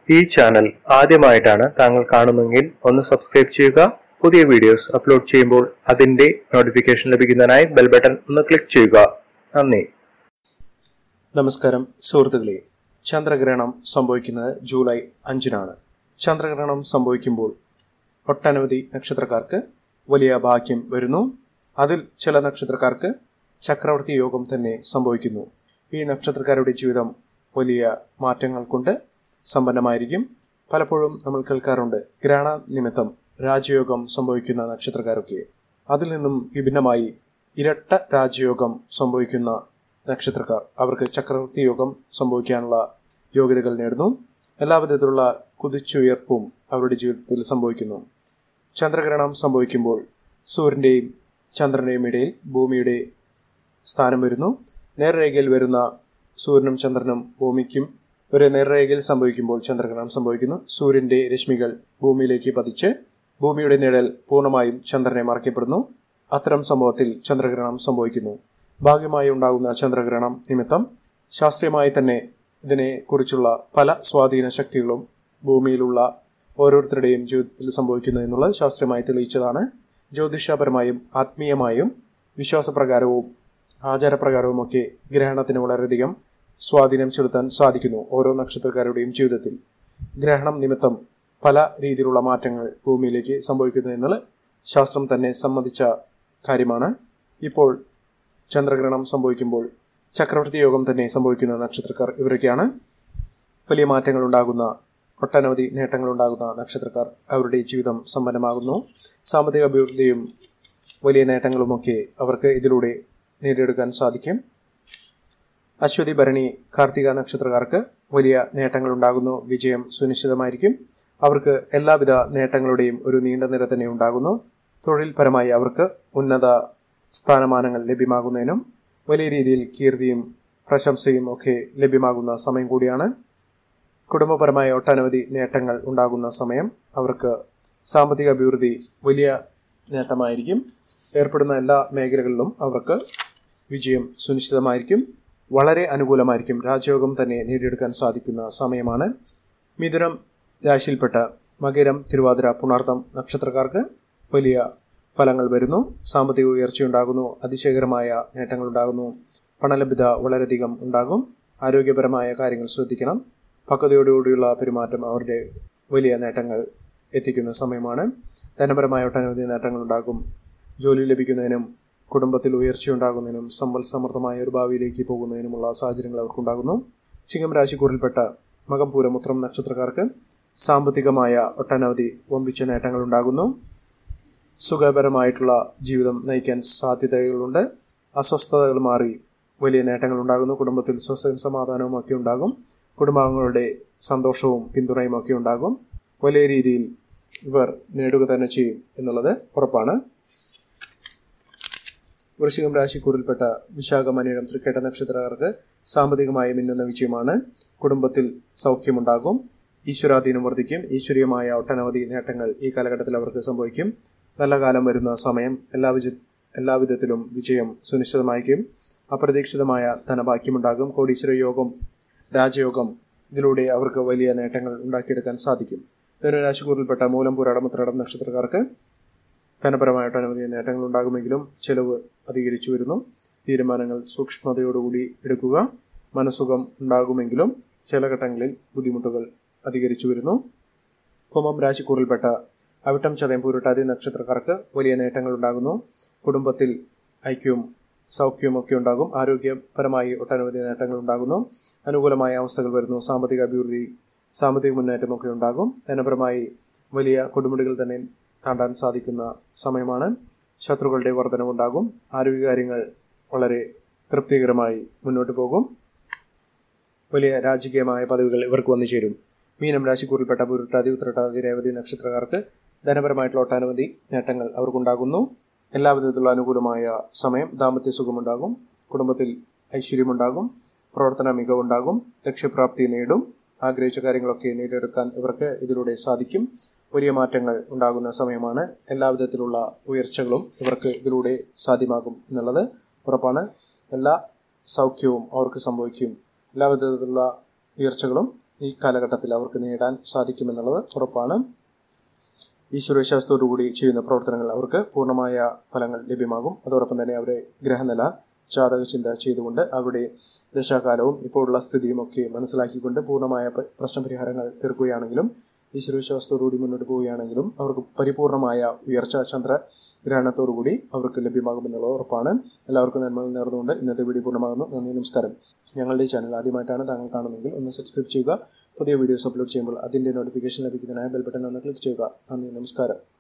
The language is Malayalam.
ഈ ചാനൽ ആദ്യമായിട്ടാണ് താങ്കൾ കാണുന്നതെങ്കിൽ ഒന്ന് സബ്സ്ക്രൈബ് ചെയ്യുക. പുതിയ വീഡിയോസ് അപ്ലോഡ് ചെയ്യുമ്പോൾ അതിന്റെ നോട്ടിഫിക്കേഷൻ ലഭിക്കുന്നതിനായി ബെൽ ബട്ടൺ ഒന്ന് ക്ലിക്ക് ചെയ്യുക. നന്ദി. നമസ്കാരം സുഹൃത്തുക്കളെ, ചന്ദ്രഗ്രഹണം സംഭവിക്കുന്നത് ജൂലൈ 5-നാണ്. ചന്ദ്രഗ്രഹണം സംഭവിക്കുമ്പോൾ ഒട്ടനവധി നക്ഷത്രക്കാർക്ക് വലിയ ഭാഗ്യം വരുന്നു. അതിൽ ചില നക്ഷത്രക്കാർക്ക് ചക്രവർത്തി യോഗം തന്നെ സംഭവിക്കുന്നു. ഈ നക്ഷത്രക്കാരുടെ ജീവിതം വലിയ മാറ്റങ്ങൾ കൊണ്ട് സമ്പന്നമായിരിക്കും. പലപ്പോഴും നമ്മൾ കേൾക്കാറുണ്ട് ഗ്രഹണ നിമിത്തം രാജയോഗം സംഭവിക്കുന്ന നക്ഷത്രക്കാരൊക്കെ. അതിൽ നിന്നും വിഭിന്നമായി ഇരട്ട രാജയോഗം സംഭവിക്കുന്ന നക്ഷത്രക്കാർ, അവർക്ക് ചക്രവർത്തി യോഗം സംഭവിക്കാനുള്ള യോഗ്യതകൾ നേടുന്നു. എല്ലാവിധത്തിലുള്ള കുതിച്ചുയർപ്പും അവരുടെ ജീവിതത്തിൽ സംഭവിക്കുന്നു. ചന്ദ്രഗ്രഹണം സംഭവിക്കുമ്പോൾ സൂര്യൻ്റെയും ചന്ദ്രൻ്റെയും ഇടയിൽ ഭൂമിയുടെ സ്ഥാനം വരുന്നു. നേർരേഖയിൽ വരുന്ന സൂര്യനും ചന്ദ്രനും ഭൂമിക്കും ഒരു നേർരേഖയിൽ സംഭവിക്കുമ്പോൾ ചന്ദ്രഗ്രഹണം സംഭവിക്കുന്നു. സൂര്യന്റെ രശ്മികൾ ഭൂമിയിലേക്ക് പതിച്ച് ഭൂമിയുടെ നിഴൽ പൂർണ്ണമായും ചന്ദ്രനെ മറയ്ക്കപ്പെടുന്നു. അത്തരം സംഭവത്തിൽ ചന്ദ്രഗ്രഹണം സംഭവിക്കുന്നു. ഭാഗ്യമായി ഉണ്ടാകുന്ന ചന്ദ്രഗ്രഹണം നിമിത്തം ശാസ്ത്രീയമായി തന്നെ ഇതിനെ കുറിച്ചുള്ള പല സ്വാധീന ശക്തികളും ഭൂമിയിലുള്ള ഓരോരുത്തരുടെയും ജീവിതത്തിൽ സംഭവിക്കുന്നു എന്നുള്ളത് ശാസ്ത്രീയമായി തെളിയിച്ചതാണ്. ജ്യോതിഷപരമായും ആത്മീയമായും വിശ്വാസപ്രകാരവും ആചാരപ്രകാരവുമൊക്കെ ഗ്രഹണത്തിന് വളരെയധികം സ്വാധീനം ചെലുത്താൻ സാധിക്കുന്നു. ഓരോ നക്ഷത്രക്കാരുടെയും ജീവിതത്തിൽ ഗ്രഹണം നിമിത്തം പല രീതിയിലുള്ള മാറ്റങ്ങൾ ഭൂമിയിലേക്ക് സംഭവിക്കുന്നു എന്നുള്ള ശാസ്ത്രം തന്നെ സമ്മതിച്ച കാര്യമാണ്. ഇപ്പോൾ ചന്ദ്രഗ്രഹണം സംഭവിക്കുമ്പോൾ ചക്രവർത്തി യോഗം തന്നെ സംഭവിക്കുന്ന നക്ഷത്രക്കാർ ഇവരൊക്കെയാണ്. വലിയ മാറ്റങ്ങൾ ഉണ്ടാകുന്ന, ഒട്ടനവധി നേട്ടങ്ങൾ ഉണ്ടാകുന്ന നക്ഷത്രക്കാർ അവരുടെ ജീവിതം സമ്പന്നമാകുന്നു. സാമ്പത്തിക അഭിവൃദ്ധിയും വലിയ നേട്ടങ്ങളുമൊക്കെ അവർക്ക് ഇതിലൂടെ നേടിയെടുക്കാൻ സാധിക്കും. അശ്വതി, ഭരണി, കാർത്തിക നക്ഷത്രക്കാർക്ക് വലിയ നേട്ടങ്ങൾ ഉണ്ടാകുന്നു. വിജയം സുനിശ്ചിതമായിരിക്കും. അവർക്ക് എല്ലാവിധ നേട്ടങ്ങളുടെയും ഒരു നീണ്ട നിര തന്നെ ഉണ്ടാകുന്നു. തൊഴിൽപരമായി അവർക്ക് ഉന്നത സ്ഥാനമാനങ്ങൾ ലഭ്യമാകുന്നതിനും വലിയ രീതിയിൽ കീർത്തിയും പ്രശംസയും ഒക്കെ ലഭ്യമാകുന്ന സമയം കൂടിയാണ്. കുടുംബപരമായ ഒട്ടനവധി നേട്ടങ്ങൾ ഉണ്ടാകുന്ന സമയം. അവർക്ക് സാമ്പത്തിക അഭിവൃദ്ധി വലിയ നേട്ടമായിരിക്കും. ഏർപ്പെടുന്ന എല്ലാ മേഖലകളിലും അവർക്ക് വിജയം സുനിശ്ചിതമായിരിക്കും. വളരെ അനുകൂലമായിരിക്കും. രാജയോഗം തന്നെ നേടിയെടുക്കാൻ സാധിക്കുന്ന സമയമാണ്. മിഥുനം രാശിയിൽപ്പെട്ട മകരം, തിരുവാതിര, പുണർതം നക്ഷത്രക്കാർക്ക് വലിയ ഫലങ്ങൾ വരുന്നു. സാമ്പത്തിക ഉയർച്ചയുണ്ടാകുന്നു. അതിശയകരമായ നേട്ടങ്ങൾ ഉണ്ടാകുന്നു. പണലഭ്യത വളരെയധികം ഉണ്ടാകും. ആരോഗ്യപരമായ കാര്യങ്ങൾ ശ്രദ്ധിക്കണം. പക്വതയോടുകൂടിയുള്ള പെരുമാറ്റം അവരുടെ വലിയ നേട്ടങ്ങൾ എത്തിക്കുന്ന സമയമാണ്. ധനപരമായ ഒട്ടനവധി നേട്ടങ്ങൾ ഉണ്ടാകും. ജോലി ലഭിക്കുന്നതിനും കുടുംബത്തിൽ ഉയർച്ചയുണ്ടാകുന്നതിനും സമ്പൽ സമൃദ്ധമായ ഒരു ഭാവിയിലേക്ക് പോകുന്നതിനുമുള്ള സാഹചര്യങ്ങൾ അവർക്കുണ്ടാകുന്നു. ചിങ്ങം രാശിക്കൂറിൽപ്പെട്ട മകം, പൂരം, ഉത്രം നക്ഷത്രക്കാർക്ക് സാമ്പത്തികമായ ഒട്ടനവധി വമ്പിച്ച നേട്ടങ്ങൾ ഉണ്ടാകുന്നു. സുഖകരമായിട്ടുള്ള ജീവിതം നയിക്കാൻ സാധ്യതകളുണ്ട്. അസ്വസ്ഥതകൾ മാറി വലിയ നേട്ടങ്ങൾ ഉണ്ടാകുന്നു. കുടുംബത്തിൽ സ്വസ്ഥയും സമാധാനവും ഒക്കെ ഉണ്ടാകും. കുടുംബാംഗങ്ങളുടെ സന്തോഷവും പിന്തുണയും ഒക്കെ ഉണ്ടാകും. വലിയ രീതിയിൽ ഇവർ നേടുക തന്നെ ചെയ്യും എന്നുള്ളത് ഉറപ്പാണ്. വൃശ്ചികം രാശിക്കൂറിൽപ്പെട്ട വിശാഖം, അനിഴം, തൃക്കേട്ട നക്ഷത്രക്കാർക്ക് സാമ്പത്തികമായി മിന്നുന്ന വിജയമാണ്. കുടുംബത്തിൽ സൗഖ്യമുണ്ടാകും. ഈശ്വരാധീനം വർദ്ധിക്കും. ഈശ്വരീയമായ ഒട്ടനവധി നേട്ടങ്ങൾ ഈ കാലഘട്ടത്തിൽ അവർക്ക് സംഭവിക്കും. നല്ല കാലം വരുന്ന സമയം. എല്ലാവിധത്തിലും വിജയം സുനിശ്ചിതമായിരിക്കും. അപ്രതീക്ഷിതമായ ധനഭാഗ്യമുണ്ടാകും. കോടീശ്വര യോഗം, രാജയോഗം, ഇതിലൂടെ അവർക്ക് വലിയ നേട്ടങ്ങൾ ഉണ്ടാക്കിയെടുക്കാൻ സാധിക്കും. ധനുരാശിക്കൂറിൽപ്പെട്ട മൂലം, പൂരാടം, ഉത്രാടം നക്ഷത്രക്കാർക്ക് ധനപരമായ ഒട്ടനവധി നേട്ടങ്ങൾ ഉണ്ടാകുമെങ്കിലും ചെലവ് അധികരിച്ചു വരുന്നു. തീരുമാനങ്ങൾ സൂക്ഷ്മതയോടുകൂടി എടുക്കുക. മനസ്സുഖം ഉണ്ടാകുമെങ്കിലും ചില ഘട്ടങ്ങളിൽ ബുദ്ധിമുട്ടുകൾ അധികരിച്ചു വരുന്നു. കുംഭം രാശിക്കൂറിൽപ്പെട്ട അവിട്ടം, ചതയം, പൂരുട്ടാതി നക്ഷത്രക്കാർക്ക് വലിയ നേട്ടങ്ങൾ ഉണ്ടാകുന്നു. കുടുംബത്തിൽ ഐക്യവും സൗഖ്യവും ഒക്കെ ഉണ്ടാകും. ആരോഗ്യപരമായി ഒട്ടനവധി നേട്ടങ്ങൾ ഉണ്ടാകുന്നു. അനുകൂലമായ അവസ്ഥകൾ വരുന്നു. സാമ്പത്തിക അഭിവൃദ്ധി, സാമ്പത്തിക മുന്നേറ്റമൊക്കെ ഉണ്ടാകും. ധനപരമായി വലിയ കൊടുമുടികൾ തന്നെ താണ്ടാൻ സാധിക്കുന്ന സമയമാണ്. ശത്രുക്കളുടെ വർധനവുണ്ടാകും. ആരോഗ്യകാര്യങ്ങൾ വളരെ തൃപ്തികരമായി മുന്നോട്ട് പോകും. വലിയ രാജകീയമായ പദവികൾ ഇവർക്ക് വന്നു ചേരും. മീനം രാശിക്കൂറിൽപ്പെട്ട പൂരുട്ടാതി, ഉത്രട്ടാതി, രേവതി നക്ഷത്രക്കാർക്ക് ധനപരമായിട്ടുള്ള ഒട്ടനവധി നേട്ടങ്ങൾ അവർക്കുണ്ടാകുന്നു. എല്ലാവിധത്തിലുള്ള അനുകൂലമായ സമയം. ദാമ്പത്യ സുഖമുണ്ടാകും. കുടുംബത്തിൽ ഐശ്വര്യമുണ്ടാകും. പ്രവർത്തന മികവുണ്ടാകും. ലക്ഷ്യപ്രാപ്തി നേടും. ആഗ്രഹിച്ച കാര്യങ്ങളൊക്കെ നേടിയെടുക്കാൻ ഇവർക്ക് ഇതിലൂടെ സാധിക്കും. വലിയ മാറ്റങ്ങൾ ഉണ്ടാകുന്ന സമയമാണ്. എല്ലാവിധത്തിലുള്ള ഉയർച്ചകളും ഇവർക്ക് ഇതിലൂടെ സാധ്യമാകും എന്നുള്ളത് ഉറപ്പാണ്. എല്ലാ സൗഖ്യവും അവർക്ക് സംഭവിക്കും. എല്ലാവിധത്തിലുള്ള ഉയർച്ചകളും ഈ കാലഘട്ടത്തിൽ അവർക്ക് നേടാൻ സാധിക്കുമെന്നുള്ളത് ഉറപ്പാണ്. ഈശ്വരവിശ്വാസത്തോടുകൂടി ചെയ്യുന്ന പ്രവർത്തനങ്ങൾ അവർക്ക് പൂർണ്ണമായ ഫലങ്ങൾ ലഭ്യമാകും. അതോടൊപ്പം തന്നെ അവരെ ഗ്രഹനില ജാതകചിന്ത ചെയ്തുകൊണ്ട് അവരുടെ ദശാകാലവും ഇപ്പോഴുള്ള സ്ഥിതിയും ഒക്കെ മനസ്സിലാക്കിക്കൊണ്ട് പൂർണ്ണമായ പ്രശ്നപരിഹാരങ്ങൾ തീർക്കുകയാണെങ്കിലും ഈശ്വരവിശ്വാസത്തോടുകൂടി മുന്നോട്ട് പോവുകയാണെങ്കിലും അവർക്ക് പരിപൂർണമായ ഉയർച്ച ചന്ദ്രഗ്രഹണത്തോടുകൂടി അവർക്ക് ലഭ്യമാകുമെന്നുള്ളത് ഉറപ്പാണ്. എല്ലാവർക്കും നന്മകൾ നേർന്നുകൊണ്ട് ഇന്നത്തെ വീഡിയോ പൂർണ്ണമാകുന്നു. നന്ദി, നമസ്കാരം. ഞങ്ങളുടെ ഈ ചാനൽ ആദ്യമായിട്ടാണ് താങ്കൾ കാണുന്നതെങ്കിൽ ഒന്ന് സബ്സ്ക്രൈബ് ചെയ്യുക. പുതിയ വീഡിയോസ് അപ്ലോഡ് ചെയ്യുമ്പോൾ അതിൻ്റെ നോട്ടിഫിക്കേഷൻ ലഭിക്കുന്നതിനായി ബെൽ ബട്ടൺ ഒന്ന് ക്ലിക്ക് ചെയ്യുക. നന്ദി, നമസ്കാരം.